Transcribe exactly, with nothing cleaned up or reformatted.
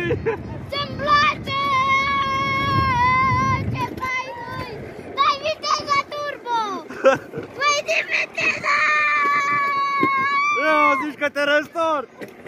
Ce-mi place! Ce fain e! Dai viteza turbo! Păi din viteza! Eu zici că te răstor!